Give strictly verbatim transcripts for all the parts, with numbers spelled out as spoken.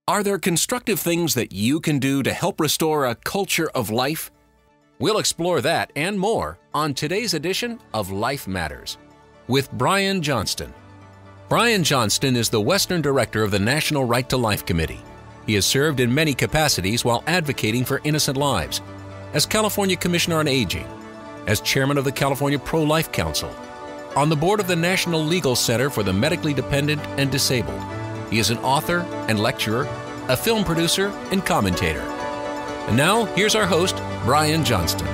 Are there constructive things that you can do to help restore a culture of life? We'll explore that and more on today's edition of Life Matters with Brian Johnston. Brian Johnston is the Western Director of the National Right to Life Committee. He has served in many capacities while advocating for innocent lives, as California Commissioner on Aging, as Chairman of the California Pro-Life Council, on the board of the National Legal Center for the Medically Dependent and Disabled. He is an author and lecturer, a film producer, and commentator. And now, here's our host, Brian Johnston.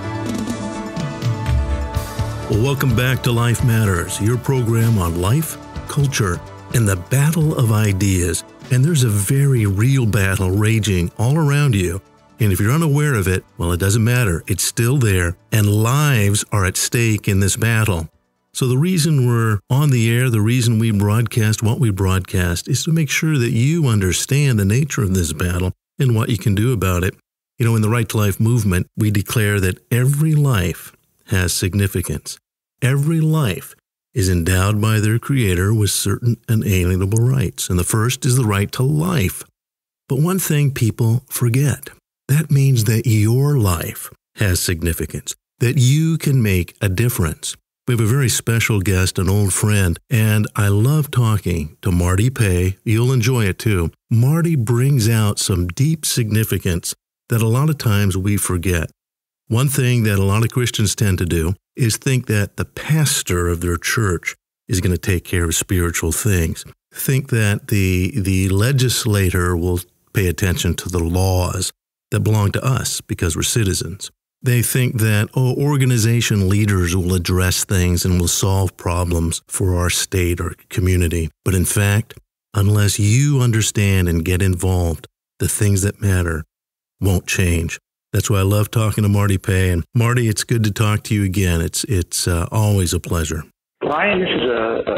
Well, welcome back to Life Matters, your program on life, culture, and the battle of ideas. And there's a very real battle raging all around you. And if you're unaware of it, well, it doesn't matter. It's still there, and lives are at stake in this battle. So the reason we're on the air, the reason we broadcast what we broadcast, is to make sure that you understand the nature of this battle and what you can do about it. You know, in the Right to Life movement, we declare that every life has significance. Every life is endowed by their Creator with certain inalienable rights. And the first is the right to life. But one thing people forget, that means that your life has significance, that you can make a difference. We have a very special guest, an old friend, and I love talking to Marty Pay. You'll enjoy it too. Marty brings out some deep significance that a lot of times we forget. One thing that a lot of Christians tend to do is think that the pastor of their church is going to take care of spiritual things. Think that the, the legislator will pay attention to the laws that belong to us because we're citizens. They think that, oh, organization leaders will address things and will solve problems for our state or community. But in fact, unless you understand and get involved, the things that matter won't change. That's why I love talking to Marty Pay. And Marty, it's good to talk to you again. It's it's uh, always a pleasure. Brian, this is a,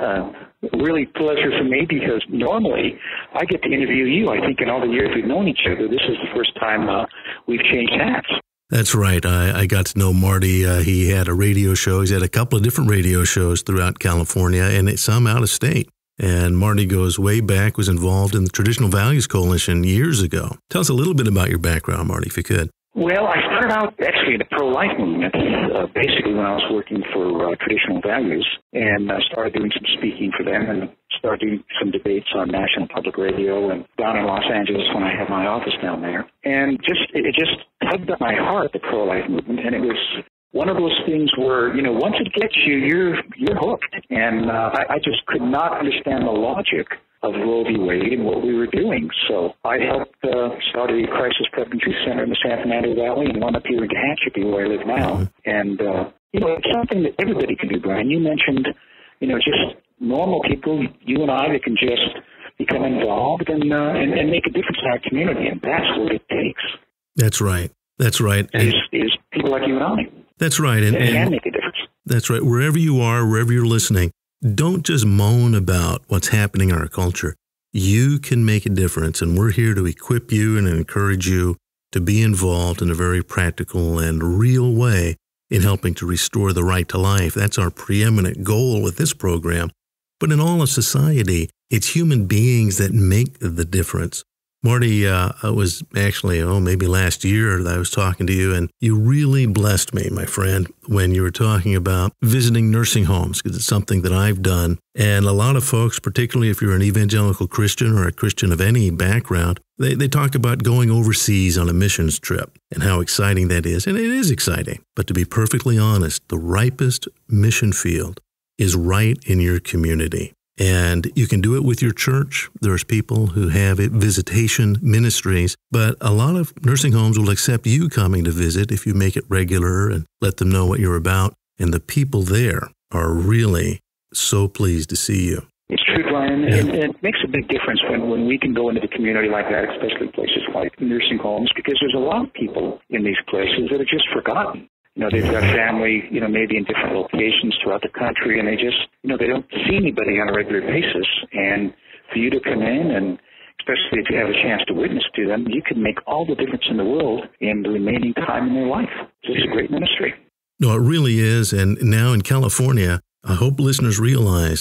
a, a really pleasure for me because normally I get to interview you. I think in all the years we've known each other, this is the first time uh, we've changed hats. That's right. I, I got to know Marty. Uh, he had a radio show. He's had a couple of different radio shows throughout California and some out of state. And Marty goes way back, was involved in the Traditional Values Coalition years ago. Tell us a little bit about your background, Marty, if you could. Well, I started out actually in the pro-life movement, uh, basically when I was working for uh, Traditional Values, and I started doing some speaking for them and started doing some debates on National Public Radio and down in Los Angeles when I had my office down there. And just it, it just tugged at my heart, the pro-life movement, and it was one of those things where, you know, once it gets you, you're you're hooked. And uh, I, I just could not understand the logic of Roe v. Wade and what we were doing. So I helped uh, start a crisis pregnancy center in the San Fernando Valley and one up here in Tehachapi where I live now. And, uh, you know, it's something that everybody can do, Brian. You mentioned, you know, just normal people, you and I, that can just become involved and, uh, and, and make a difference in our community. And that's what it takes. That's right. That's right. Is, is people like you and I. That's right. And, and, and can make a difference. That's right. Wherever you are, wherever you're listening, don't just moan about what's happening in our culture. You can make a difference, and we're here to equip you and encourage you to be involved in a very practical and real way in helping to restore the right to life. That's our preeminent goal with this program. But in all of society, it's human beings that make the difference. Marty, uh, it was actually, oh, maybe last year that I was talking to you, and you really blessed me, my friend, when you were talking about visiting nursing homes, because it's something that I've done. And a lot of folks, particularly if you're an evangelical Christian or a Christian of any background, they, they talk about going overseas on a missions trip and how exciting that is. And it is exciting. But to be perfectly honest, the ripest mission field is right in your community. And you can do it with your church. There's people who have visitation ministries, but a lot of nursing homes will accept you coming to visit if you make it regular and let them know what you're about. And the people there are really so pleased to see you. It's true, Brian, yeah. and, and it makes a big difference when, when we can go into the community like that, especially places like nursing homes, because there's a lot of people in these places that are just forgotten. You know, they've got family, you know, maybe in different locations throughout the country, and they just, you know, they don't see anybody on a regular basis. And for you to come in, and especially if you have a chance to witness to them, you can make all the difference in the world in the remaining time in their life. So it's a great ministry. No, it really is. And now in California, I hope listeners realize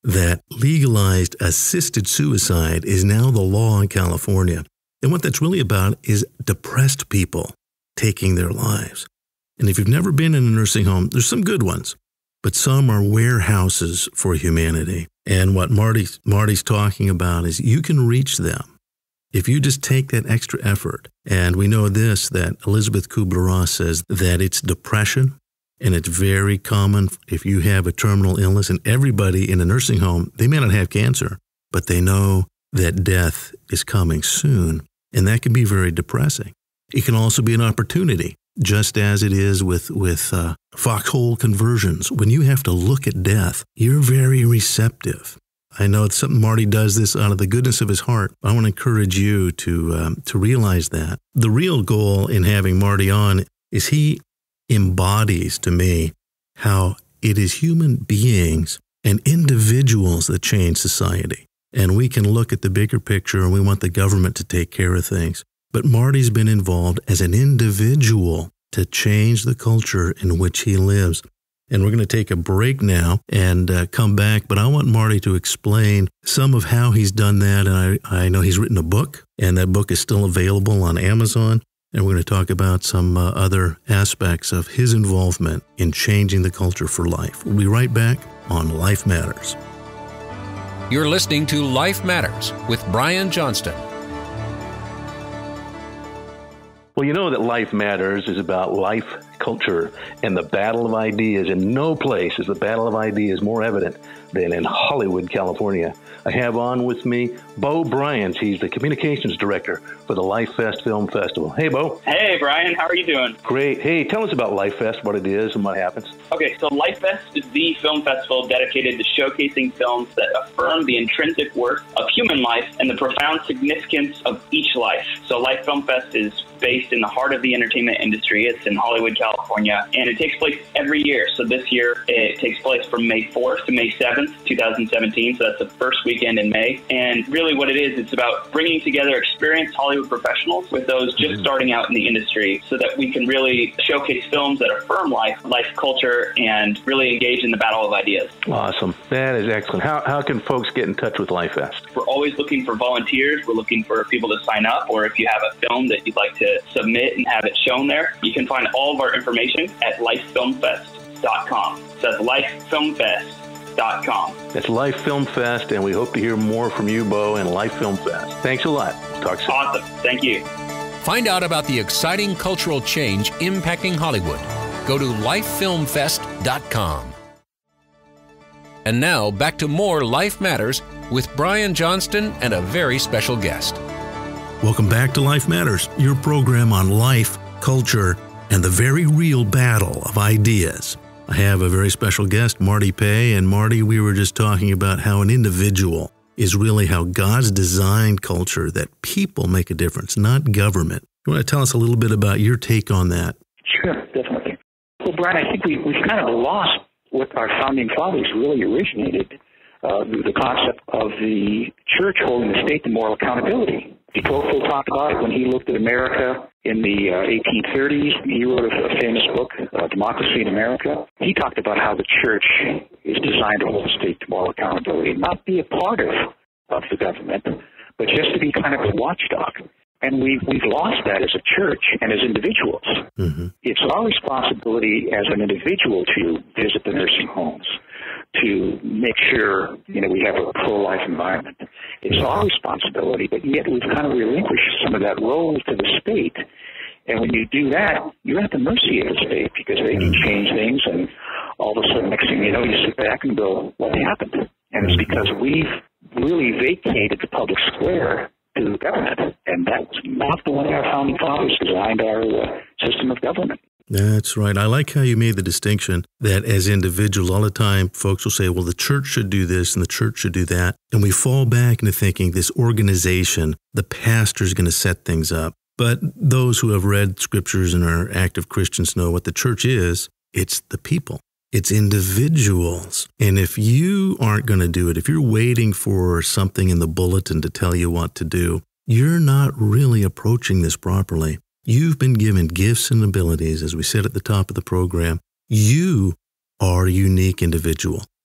that legalized assisted suicide is now the law in California. And what that's really about is depressed people taking their lives. And if you've never been in a nursing home, there's some good ones, but some are warehouses for humanity. And what Marty's, Marty's talking about is you can reach them if you just take that extra effort. And we know this, that Elizabeth Kubler-Ross says that it's depression, and it's very common if you have a terminal illness, and everybody in a nursing home, they may not have cancer, but they know that death is coming soon, and that can be very depressing. It can also be an opportunity, just as it is with, with uh, foxhole conversions. When you have to look at death, you're very receptive. I know it's something Marty does this out of the goodness of his heart. I want to encourage you to, um, to realize that. The real goal in having Marty on is he embodies to me how it is human beings and individuals that change society. And we can look at the bigger picture and we want the government to take care of things. But Marty's been involved as an individual to change the culture in which he lives. And we're going to take a break now and uh, come back. But I want Marty to explain some of how he's done that. And I, I know he's written a book, and that book is still available on Amazon. And we're going to talk about some uh, other aspects of his involvement in changing the culture for life. We'll be right back on Life Matters. You're listening to Life Matters with Brian Johnston. Well, you know that Life Matters is about life, culture, and the battle of ideas. In no place is the battle of ideas more evident than in Hollywood, California. I have on with me Bo Bryant. He's the communications director for the Life Fest Film Festival. Hey, Bo. Hey, Brian. How are you doing? Great. Hey, tell us about Life Fest, what it is and what happens. Okay, so Life Fest is the film festival dedicated to showcasing films that affirm the intrinsic worth of human life and the profound significance of each life. So Life Film Fest is based in the heart of the entertainment industry. It's in Hollywood, California, and it takes place every year. So this year, it takes place from May fourth to May seventh, twenty seventeen. So that's the first weekend in May. And really what it is, it's about bringing together experienced Hollywood professionals with those just mm-hmm. starting out in the industry so that we can really showcase films that affirm life, life culture, and really engage in the battle of ideas. Awesome. That is excellent. How, how can folks get in touch with Life Fest? We're always looking for volunteers. We're looking for people to sign up, or if you have a film that you'd like to submit and have it shown there, you can find all of our information at life film fest dot com. So that's life film fest dot com. That's Life Film Fest, and we hope to hear more from you, Bo, and Life Film Fest. Thanks a lot. Talk soon. Awesome. Thank you. Find out about the exciting cultural change impacting Hollywood. Go to life film fest dot com. And now, back to more Life Matters with Brian Johnston and a very special guest. Welcome back to Life Matters, your program on life, culture, and the very real battle of ideas. I have a very special guest, Marty Pay. And Marty, we were just talking about how an individual is really how God's designed culture, that people make a difference, not government. You want to tell us a little bit about your take on that? Sure, definitely. Well, Brian, I think we, we've kind of lost what our founding fathers really originated, uh, the concept of the church holding the state to moral accountability. De Tocqueville talked about it when he looked at America in the uh, eighteen thirties. He wrote a, a famous book, uh, Democracy in America. He talked about how the church is designed to hold the state to moral accountability, not be a part of, of the government, but just to be kind of a watchdog. And we've, we've lost that as a church and as individuals. Mm-hmm. It's our responsibility as an individual to visit the nursing homes, to make sure, you know, we have a pro-life environment. It's our responsibility, but yet we've kind of relinquished some of that role to the state. And when you do that, you're at the mercy of the state because they can change things, and all of a sudden, next thing you know, you sit back and go, what happened? And it's because we've really vacated the public square to the government, and that was not the way our founding fathers designed our uh, system of government. That's right. I like how you made the distinction that as individuals, all the time, folks will say, well, the church should do this and the church should do that. And we fall back into thinking this organization, the pastor's going to set things up. But those who have read scriptures and are active Christians know what the church is. It's the people. It's individuals. And if you aren't going to do it, if you're waiting for something in the bulletin to tell you what to do, you're not really approaching this properly. You've been given gifts and abilities, as we said at the top of the program. You are a unique individual.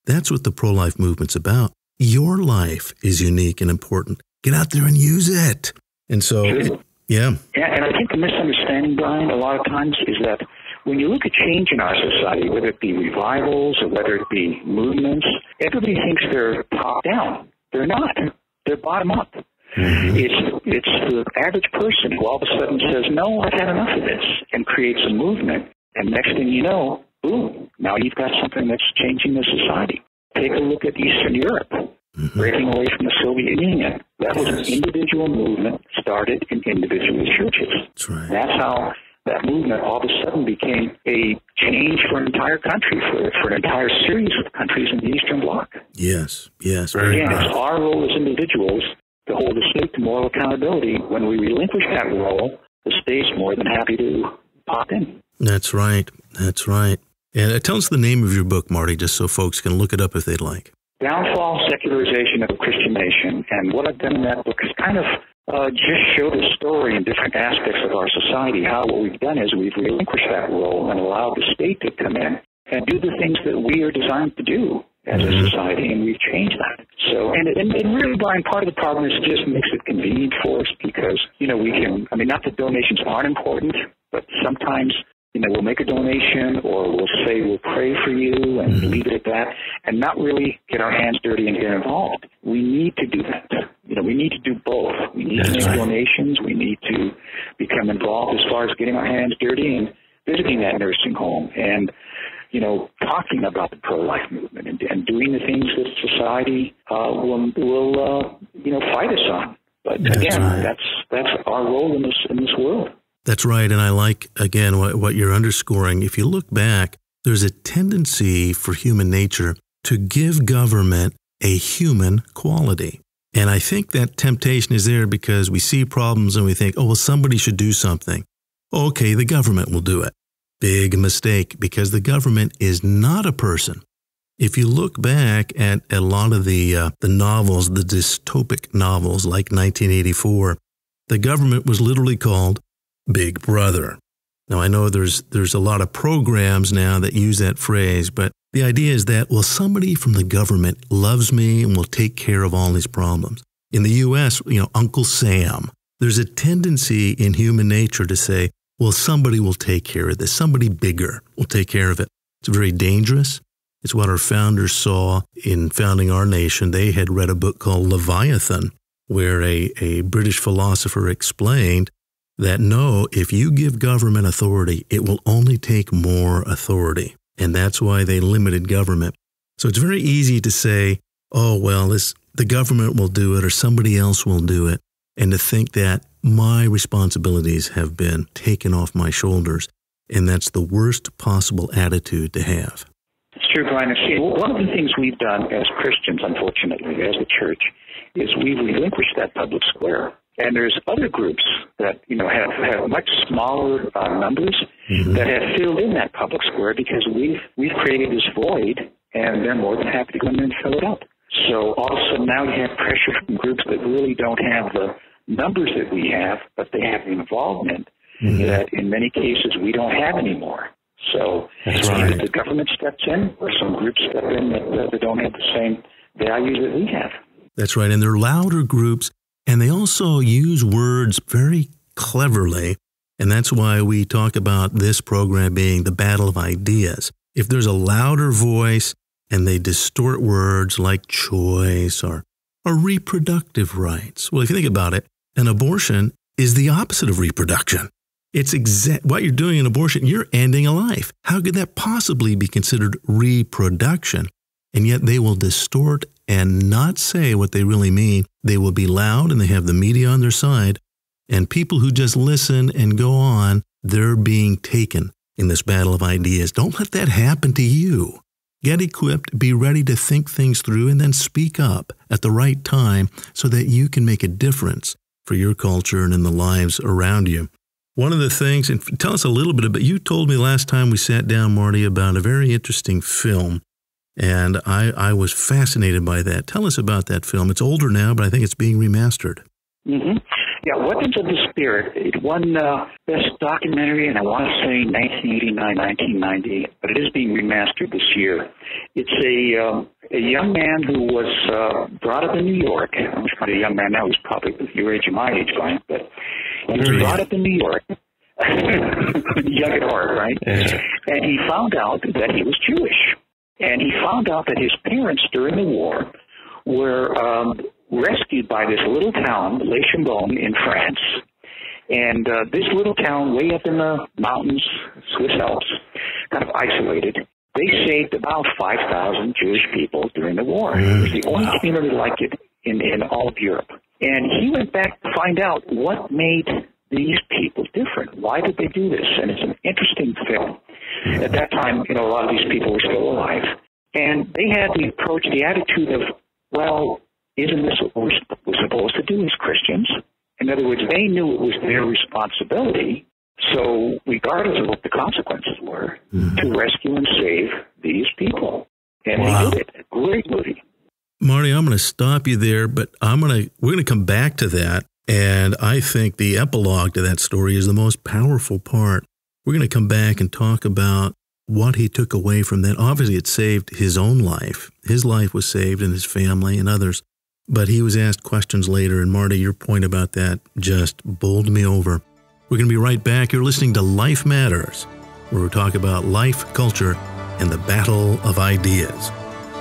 That's what the pro-life movement's about. Your life is unique and important. Get out there and use it. And so, Sure. yeah. Yeah, and I think the misunderstanding, Brian, a lot of times is that when you look at change in our society, whether it be revivals or whether it be movements, everybody thinks they're top down. They're not. They're bottom up. Mm-hmm. It's it's the average person who all of a sudden says, no, I've had enough of this, and creates a movement. And next thing you know, boom, now you've got something that's changing the society. Take a look at Eastern Europe, mm-hmm. breaking away from the Soviet Union. That was an individual movement started in individual churches. That's right. That's how that movement all of a sudden became a change for an entire country, for, for an entire series of countries in the Eastern Bloc. Yes, yes. Very Again, much. it's our role as individuals to hold the state to moral accountability. When we relinquish that role, the state's more than happy to pop in. That's right. That's right. And uh, tell us the name of your book, Marty, just so folks can look it up if they'd like. Downfall, Secularization of a Christian Nation. And what I've done in that book is kind of uh, just show the story in different aspects of our society, how what we've done is we've relinquished that role and allowed the state to come in and do the things that we are designed to do as a society, and we've changed that. So, and, and, and really, Brian, part of the problem is it just makes it convenient for us because, you know, we can, I mean, not that donations aren't important, but sometimes, you know, we'll make a donation or we'll say we'll pray for you and mm-hmm. leave it at that and not really get our hands dirty and get involved. We need to do that. You know, we need to do both. We need That's to make right. donations. We need to become involved as far as getting our hands dirty and visiting that nursing home and, you know, talking about the pro-life movement and, and doing the things that society uh, will, will uh, you know, fight us on. But that's again, right. that's that's our role in this in this world. That's right, and I like, again, what, what you're underscoring. If you look back, there's a tendency for human nature to give government a human quality. And I think that temptation is there because we see problems and we think, oh, well, somebody should do something. Okay, the government will do it. Big mistake, because the government is not a person. If you look back at a lot of the uh, the novels, the dystopic novels like nineteen eighty-four, the government was literally called Big Brother. Now, I know there's there's a lot of programs now that use that phrase, but the idea is that, well, somebody from the government loves me and will take care of all these problems. In the U S, you know, Uncle Sam. There's a tendency in human nature to say, well, somebody will take care of this. Somebody bigger will take care of it. It's very dangerous. It's what our founders saw in founding our nation. They had read a book called Leviathan, where a, a British philosopher explained that no, if you give government authority, it will only take more authority. And that's why they limited government. So it's very easy to say, oh, well, this, the government will do it or somebody else will do it. And to think that my responsibilities have been taken off my shoulders. And that's the worst possible attitude to have. It's true, Brian. See, one of the things we've done as Christians, unfortunately, as a church, is we've relinquished that public square. And there's other groups that, you know, have, have much smaller uh, numbers mm-hmm. that have filled in that public square because we've, we've created this void, and they're more than happy to come in and fill it up. So all of a sudden now you have pressure from groups that really don't have the numbers that we have, but they have the involvement mm-hmm. that in many cases we don't have anymore. So That's either right. the government steps in or some groups step in that, that don't have the same values that we have. That's right. And they're louder groups, and they also use words very cleverly. And that's why we talk about this program being the battle of ideas. If there's a louder voice and they distort words like choice or, or reproductive rights, well, if you think about it, an abortion is the opposite of reproduction. It's exact what you're doing in abortion. You're ending a life. How could that possibly be considered reproduction? And yet they will distort and not say what they really mean. They will be loud and they have the media on their side. And people who just listen and go on, they're being taken in this battle of ideas. Don't let that happen to you. Get equipped, be ready to think things through, and then speak up at the right time so that you can make a difference for your culture and in the lives around you. One of the things, and tell us a little bit about, you told me last time we sat down, Marty, about a very interesting film, and I, I was fascinated by that. Tell us about that film. It's older now, but I think it's being remastered. Mm-hmm. Yeah, Weapons of the Spirit. It won uh, Best Documentary, and I want to say nineteen eighty-nine, nineteen ninety, but it is being remastered this year. It's a um, a young man who was uh, brought up in New York. I'm not a young man now. He's probably your age or my age, Brian, but he was brought up in New York. Young at heart, right? Yeah. And he found out that he was Jewish. And he found out that his parents during the war were um, rescued by this little town, Les Chambon, in France. And uh, this little town way up in the mountains, Swiss Alps, kind of isolated, they saved about five thousand Jewish people during the war. It was the only community like it in, in all of Europe. And he went back to find out what made these people different. Why did they do this? And it's an interesting film. At that time, you know, a lot of these people were still alive. And they had the approach, the attitude of, well, isn't this what we're, we're supposed to do as Christians? In other words, they knew it was their responsibility, so regardless of what the consequences were, mm-hmm. to rescue and save these people. And wow. they did it. Great movie. Marty, I'm going to stop you there, but I'm going to we're going to come back to that. And I think the epilogue to that story is the most powerful part. We're going to come back and talk about what he took away from that. Obviously, it saved his own life. His life was saved and his family and others. But he was asked questions later. And Marty, your point about that just bowled me over. We're going to be right back. You're listening to Life Matters, where we talk about life, culture, and the battle of ideas.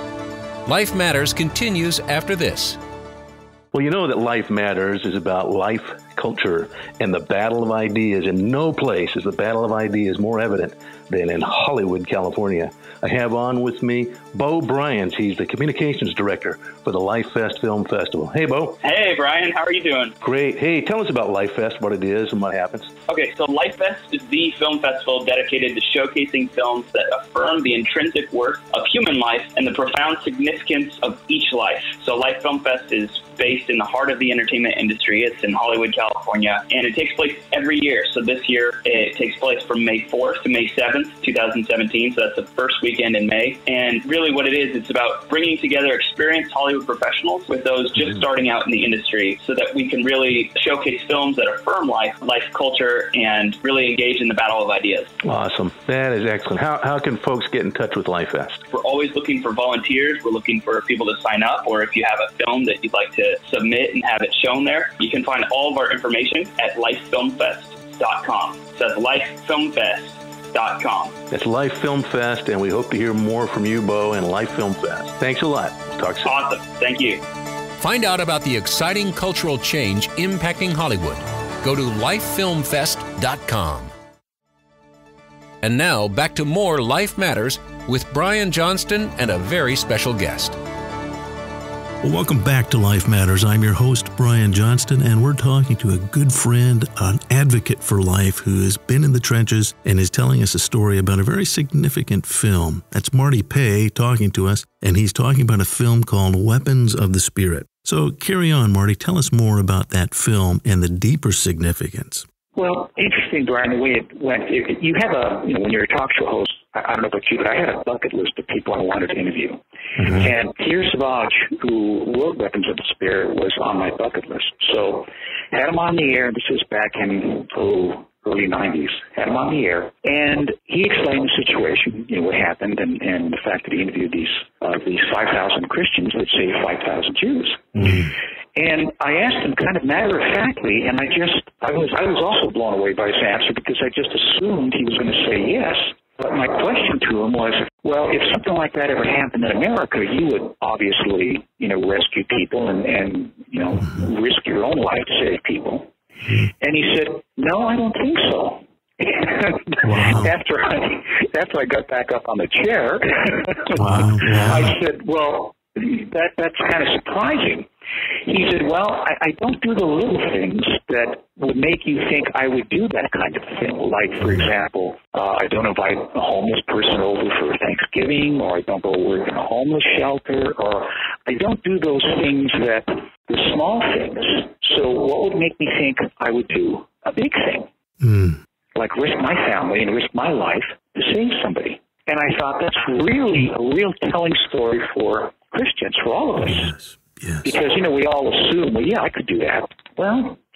Life Matters continues after this. Well, you know that Life Matters is about life, culture, and the battle of ideas. In no place is the battle of ideas more evident than in Hollywood, California. I have on with me Bo Bryant. He's the communications director for the Life Fest Film Festival. Hey, Bo. Hey, Brian. How are you doing? Great. Hey, tell us about Life Fest, what it is and what happens. Okay, so Life Fest is the film festival dedicated to showcasing films that affirm the intrinsic worth of human life and the profound significance of each life. So Life Film Fest is based in the heart of the entertainment industry. It's in Hollywood, California, and it takes place every year. So this year, it takes place from May fourth to May seventh, twenty seventeen. So that's the first weekend in May. And really what it is, it's about bringing together experienced Hollywood professionals with those just starting out in the industry so that we can really showcase films that affirm life, life culture, and really engage in the battle of ideas. Awesome. That is excellent. How, how can folks get in touch with Life Fest? We're always looking for volunteers. We're looking for people to sign up, or if you have a film that you'd like to submit and have it shown there, you can find all of our information at life film fest dot com. So that's life film fest dot com. That's Life Film Fest, and we hope to hear more from you, Bo, and Life Film Fest. Thanks a lot. Talk soon. Awesome. Thank you. Find out about the exciting cultural change impacting Hollywood. Go to life film fest dot com. And now, back to more Life Matters with Brian Johnston and a very special guest. Well, welcome back to Life Matters. I'm your host, Brian Johnston, and we're talking to a good friend, an advocate for life who has been in the trenches and is telling us a story about a very significant film. That's Marty Pay talking to us, and he's talking about a film called Weapons of the Spirit. So carry on, Marty. Tell us more about that film and the deeper significance. Well, interesting, Brian, the way it went. It, you have a, you know, when you're a talk show host, I, I don't know about you, but I had a bucket list of people I wanted to interview. Mm-hmm. And Pierre Savage, who wrote Weapons of the Spirit, was on my bucket list. So had him on the air. This was back in oh, early nineties. Had him on the air. And he explained the situation, you know, what happened, and, and the fact that he interviewed these uh, these five thousand Christians that saved five thousand Jews. Mm-hmm. And I asked him kind of matter-of-factly, and I just, I was I was also blown away by his answer because I just assumed he was going to say yes. But my question to him was, well, if something like that ever happened in America, you would obviously, you know, rescue people and, and you know, risk your own life to save people. And he said, no, I don't think so. Wow. after I after I got back up on the chair, wow. Wow. I said, well, that that's kind of surprising. He said, well, I, I don't do the little things that would make you think I would do that kind of thing. Like, for example, uh, I don't invite a homeless person over for Thanksgiving, or I don't go work in a homeless shelter, or I don't do those things that, the small things. So what would make me think I would do a big thing? Mm. Like risk my family and risk my life to save somebody. And I thought that's really a real telling story for Christians, for all of us. Yes. Yes. Because, you know, we all assume, well, yeah, I could do that. Well,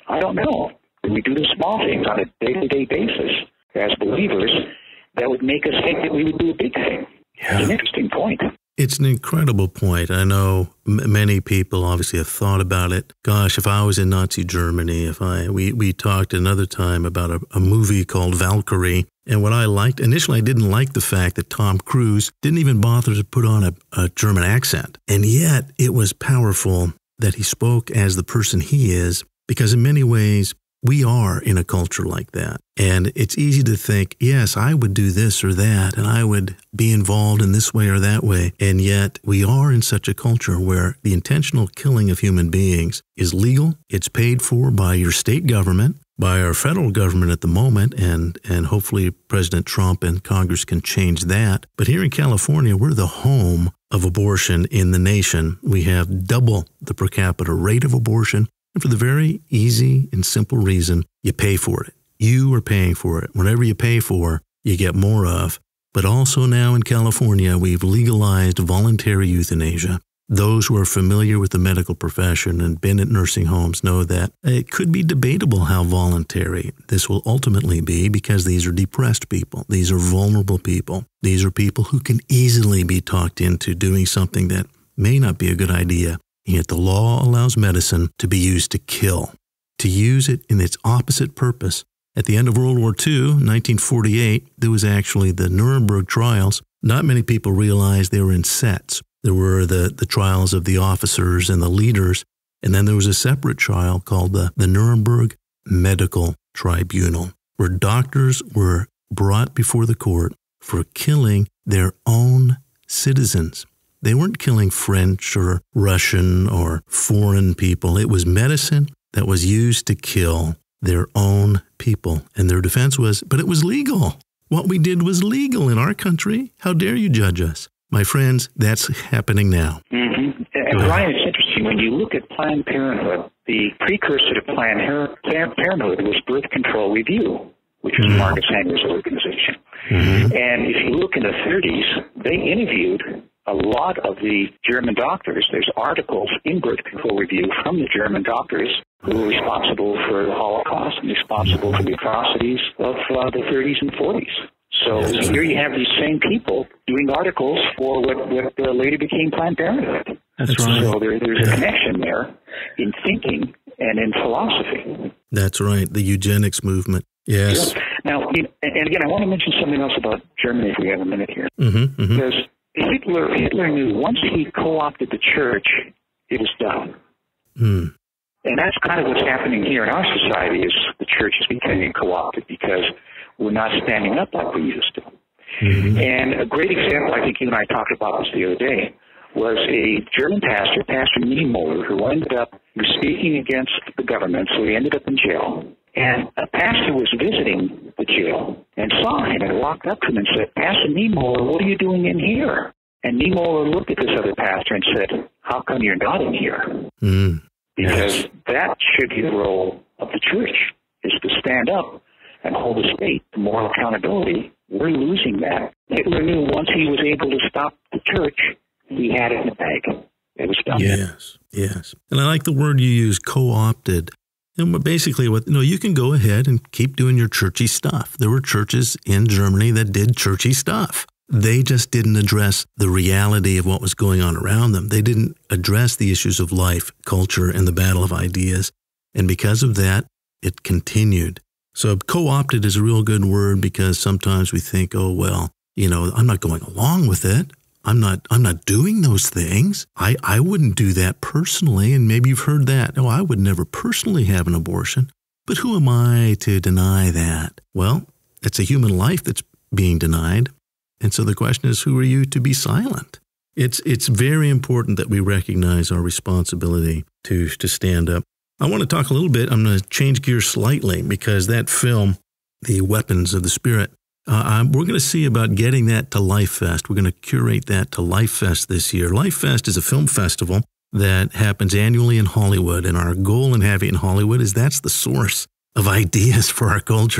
I don't know. We do the small things on a day-to-day basis as believers that would make us think that we would do a big thing. Yeah. It's an interesting point. It's an incredible point. I know m- many people obviously have thought about it. Gosh, if I was in Nazi Germany, if I we, we talked another time about a, a movie called Valkyrie, and what I liked, initially I didn't like the fact that Tom Cruise didn't even bother to put on a, a German accent. And yet it was powerful that he spoke as the person he is, because in many ways, we are in a culture like that. And it's easy to think, yes, I would do this or that, and I would be involved in this way or that way. And yet we are in such a culture where the intentional killing of human beings is legal. It's paid for by your state government, by our federal government at the moment, and, and hopefully President Trump and Congress can change that. But here in California, we're the home of abortion in the nation. We have double the per capita rate of abortion. And for the very easy and simple reason, you pay for it. You are paying for it. Whatever you pay for, you get more of. But also now in California, we've legalized voluntary euthanasia. Those who are familiar with the medical profession and been at nursing homes know that it could be debatable how voluntary this will ultimately be, because these are depressed people. These are vulnerable people. These are people who can easily be talked into doing something that may not be a good idea. And yet the law allows medicine to be used to kill, to use it in its opposite purpose. At the end of World War Two, nineteen forty-eight, there was actually the Nuremberg trials. Not many people realized they were in sets. There were the, the trials of the officers and the leaders, and then there was a separate trial called the, the Nuremberg Medical Tribunal, where doctors were brought before the court for killing their own citizens. They weren't killing French or Russian or foreign people. It was medicine that was used to kill their own people. And their defense was, but it was legal. What we did was legal in our country. How dare you judge us? My friends, that's happening now. Mm-hmm. And Ryan, it's interesting. When you look at Planned Parenthood, the precursor to Planned Parenthood was Birth Control Review, which was mm-hmm. Margaret Sanger's organization. Mm-hmm. And if you look in the thirties, they interviewed a lot of the German doctors. There's articles in Birth Control Review from the German doctors who were responsible for the Holocaust and responsible for the atrocities of uh, the thirties and forties. So here you have these same people doing articles for what, what uh, later became Planned Parenthood. That's right. So there, there's a connection there in thinking and in philosophy. That's right, the eugenics movement. Yes. Sure. Now, and again, I want to mention something else about Germany if we have a minute here. Mm-hmm, mm-hmm. Because Hitler, Hitler knew once he co-opted the church, it was done. Mm. And that's kind of what's happening here in our society, is the church is becoming co-opted because we're not standing up like we used to. Mm-hmm. And a great example, I think you and I talked about this the other day, was a German pastor, Pastor Niemöller, who ended up speaking against the government, so he ended up in jail. And a pastor was visiting the jail and saw him and walked up to him and said, Pastor Niemöller, what are you doing in here? And Niemöller looked at this other pastor and said, how come you're not in here? Mm. Because yes. that should be the role of the church, is to stand up and hold the state to moral accountability. We're losing that. Hitler knew once he was able to stop the church, he had it in the bag. It was done. Yes, yes. And I like the word you use, co-opted. And basically, what, you know, you can go ahead and keep doing your churchy stuff. There were churches in Germany that did churchy stuff. They just didn't address the reality of what was going on around them. They didn't address the issues of life, culture, and the battle of ideas. And because of that, it continued. So co-opted is a real good word, because sometimes we think, oh, well, you know, I'm not going along with it. I'm not I'm not doing those things. I, I wouldn't do that personally. And maybe you've heard that. Oh, I would never personally have an abortion. But who am I to deny that? Well, it's a human life that's being denied. And so the question is, who are you to be silent? It's it's very important that we recognize our responsibility to, to stand up. I want to talk a little bit. I'm going to change gears slightly, because that film, The Weapons of the Spirit, Uh, we're going to see about getting that to Life Fest. We're going to curate that to Life Fest this year. Life Fest is a film festival that happens annually in Hollywood, and our goal in having it in Hollywood is that's the source of ideas for our culture.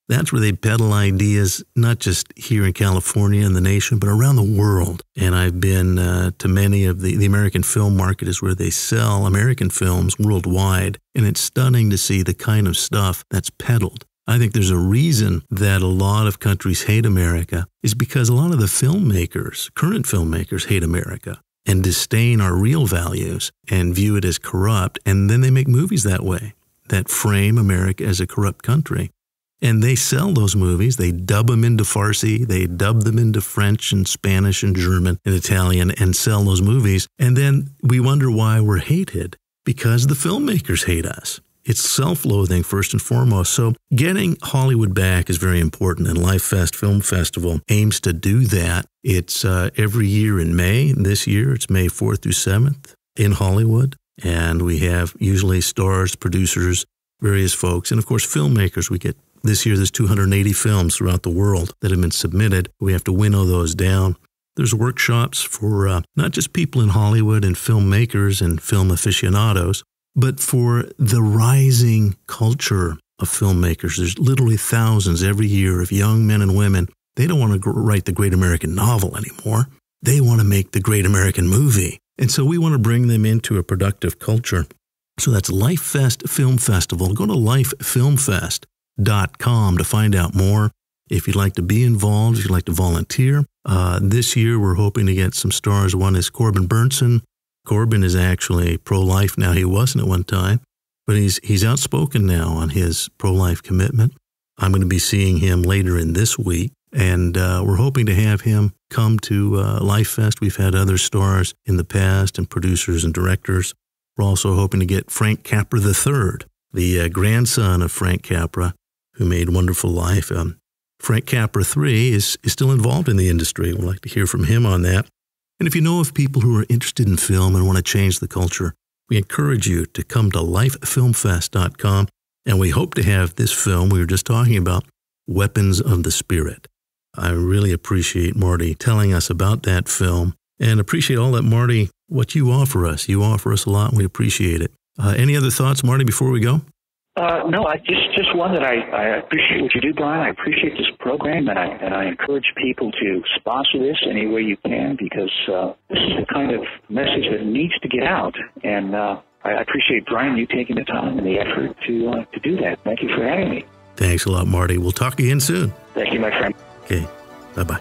That's where they peddle ideas, not just here in California and the nation, but around the world. And I've been uh, to many of the, the American film market is where they sell American films worldwide. And it's stunning to see the kind of stuff that's peddled. I think there's a reason that a lot of countries hate America is because a lot of the filmmakers, current filmmakers, hate America and disdain our real values and view it as corrupt. And then they make movies that way, that frame America as a corrupt country. And they sell those movies. They dub them into Farsi. They dub them into French and Spanish and German and Italian and sell those movies. And then we wonder why we're hated, because the filmmakers hate us. It's self-loathing first and foremost. So getting Hollywood back is very important, and Life Fest Film Festival aims to do that. It's uh, every year in May. This year, it's May fourth through seventh in Hollywood. And we have usually stars, producers, various folks, and of course filmmakers. We get this year there's two hundred eighty films throughout the world that have been submitted. We have to winnow those down. There's workshops for uh, not just people in Hollywood and filmmakers and film aficionados, but for the rising culture of filmmakers. There's literally thousands every year of young men and women. They don't want to write the great American novel anymore. They want to make the great American movie. And so we want to bring them into a productive culture. So that's Life Fest Film Festival. Go to life film fest dot com to find out more. If you'd like to be involved, if you'd like to volunteer. Uh, this year, we're hoping to get some stars. One is Corbin Burnson. Corbin is actually pro-life now. He wasn't at one time, but he's he's outspoken now on his pro-life commitment. I'm going to be seeing him later in this week, and uh, we're hoping to have him come to uh, Life Fest. We've had other stars in the past and producers and directors. We're also hoping to get Frank Capra the third, the uh, grandson of Frank Capra, who made Wonderful Life. Um, Frank Capra the third is, is still involved in the industry. We'd like to hear from him on that. And if you know of people who are interested in film and want to change the culture, we encourage you to come to life film fest dot com. And we hope to have this film we were just talking about, Weapons of the Spirit. I really appreciate Marty telling us about that film and appreciate all that, Marty, what you offer us. You offer us a lot, and we appreciate it. Uh, any other thoughts, Marty, before we go? Uh, no, I just just one that I, I appreciate what you do, Brian. I appreciate this program, and I and I encourage people to sponsor this any way you can, because uh, this is the kind of message that needs to get out. And uh, I appreciate, Brian, you taking the time and the effort to uh, to do that. Thank you for having me. Thanks a lot, Marty. We'll talk again soon. Thank you, my friend. Okay, bye-bye.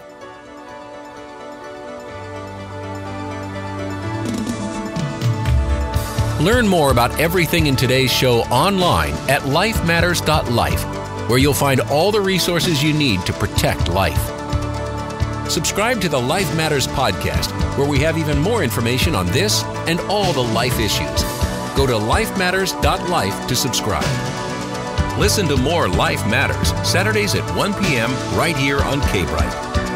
Learn more about everything in today's show online at life matters dot life, where you'll find all the resources you need to protect life. Subscribe to the Life Matters podcast, where we have even more information on this and all the life issues. Go to life matters dot life to subscribe. Listen to more Life Matters, Saturdays at one p.m. right here on K-Brite.